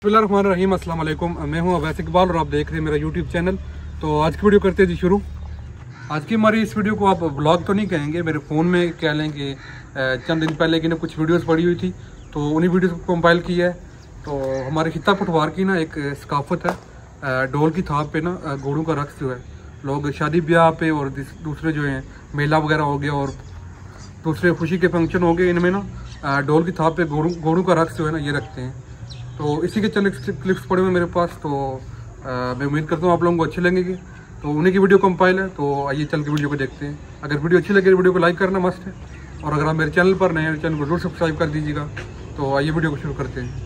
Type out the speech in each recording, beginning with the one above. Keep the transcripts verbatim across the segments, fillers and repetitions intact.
बिस्मिल्लाहिर्रहमानिर्रहीम, अस्सलाम वालेकुम। मैं हूं अवैस इकबाल और आप देख रहे हैं मेरा यूट्यूब चैनल। तो आज की वीडियो करते हैं जी शुरू। आज की हमारी इस वीडियो को आप ब्लॉग तो नहीं कहेंगे, मेरे फ़ोन में कह लें कि चंद दिन पहले की ना कुछ वीडियोस पड़ी हुई थी तो उन्हीं वीडियोस को कंपाइल किया है। तो हमारे खित्ता पटवार की ना एक सकाफत है, ढोल की थाप पे ना घोड़ों का रक्स जो है लोग शादी ब्याह पे और दूसरे जो है मेला वगैरह हो गया और दूसरे खुशी के फंक्शन हो गए, इनमें ना ढोल की थाप पे घोड़ों घोड़ों का रक्स जो है ना ये रखते हैं। तो इसी के चंद क्लिप्स पड़े हुए मेरे पास, तो आ, मैं उम्मीद करता हूँ आप लोगों को अच्छे लगेंगे। तो उन्हीं की वीडियो कंपाइल है, तो आइए चल के वीडियो को देखते हैं। अगर वीडियो अच्छी लगे वीडियो को लाइक करना मस्ट है, और अगर आप मेरे चैनल पर नए हैं चैनल को जरूर सब्सक्राइब कर दीजिएगा। तो आइए वीडियो को शुरू करते हैं।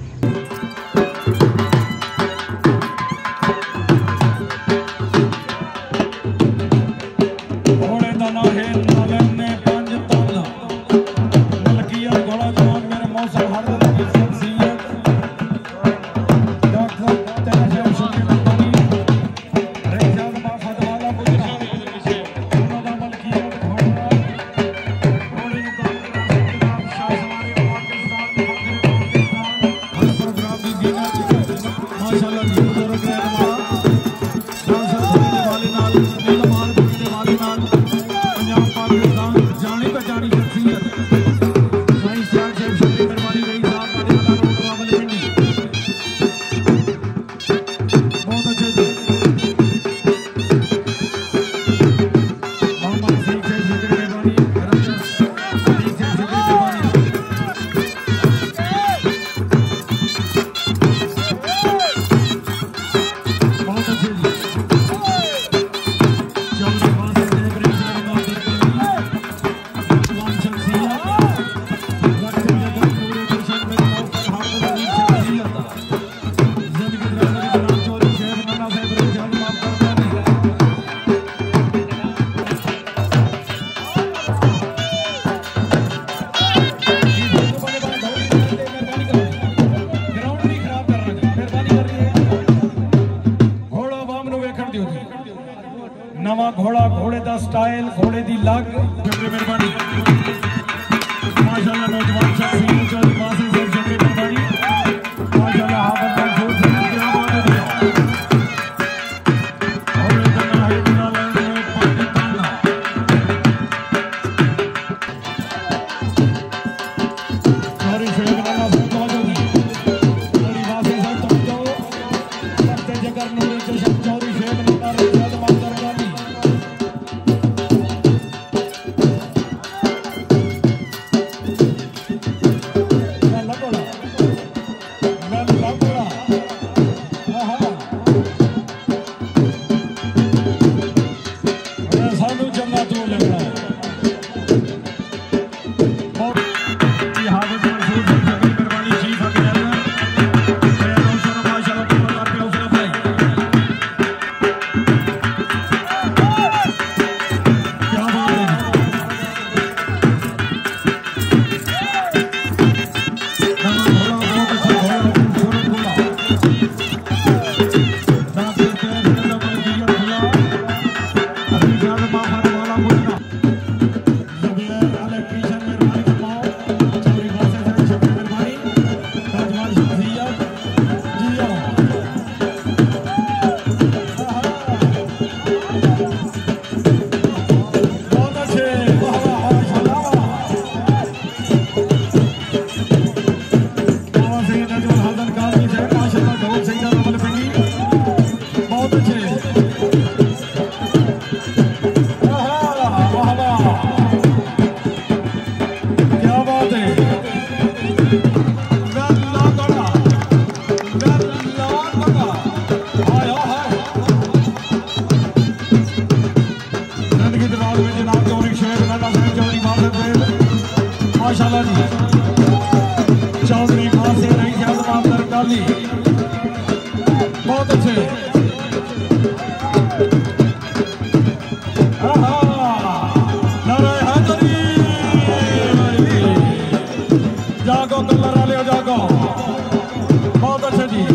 नवा घोड़ा घोड़े का स्टाइल घोड़े की लग मेहरबानी माशाल्लाह नौजवान मेहरबानी माशाल्लाह चौधरी फांसी नहीं डाली बहुत अच्छे। जागो कलर वाले जागो बहुत अच्छे जी।